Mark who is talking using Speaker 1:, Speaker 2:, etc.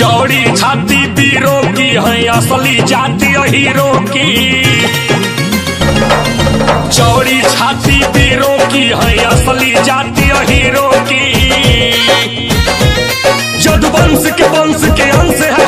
Speaker 1: चौड़ी छाती वीरों की है असली जातीय हीरो की। चौड़ी छाती वीरों की है असली जातीय हीरो की। यदुवंश के वंश के अंश है